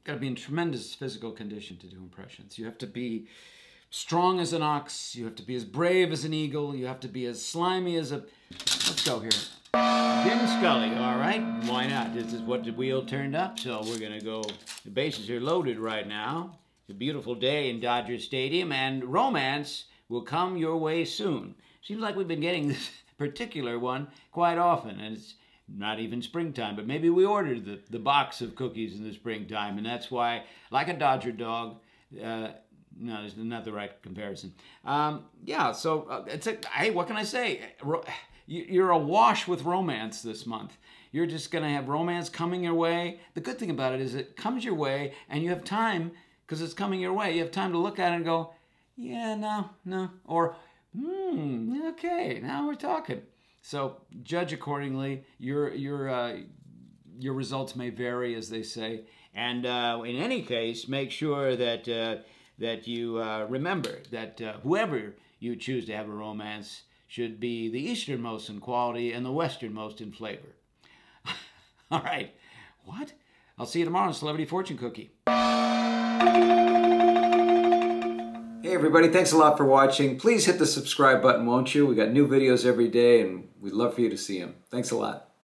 got to be in tremendous physical condition to do impressions. You have to be strong as an ox. You have to be as brave as an eagle. You have to be as slimy as a... Let's go here. Jim Scully, all right. Why not? This is what the wheel turned up, so we're going to go... The bases are loaded right now. It's a beautiful day in Dodger Stadium, and romance will come your way soon. Seems like we've been getting this particular one quite often, and it's not even springtime, but maybe we ordered the box of cookies in the springtime, and that's why, like a Dodger dog, no, it's not the right comparison. Yeah, so hey, what can I say? You're awash with romance this month. You're just going to have romance coming your way. The good thing about it is it comes your way, and you have time, because it's coming your way, you have time to look at it and go, yeah, no, or, okay, now we're talking. So judge accordingly. Your results may vary, as they say. And in any case, make sure that that you remember that whoever you choose to have a romance should be the easternmost in quality and the westernmost in flavor. All right. What? I'll see you tomorrow on Celebrity Fortune Cookie. Hey everybody, thanks a lot for watching. Please hit the subscribe button, won't you? We got new videos every day and we'd love for you to see them. Thanks a lot.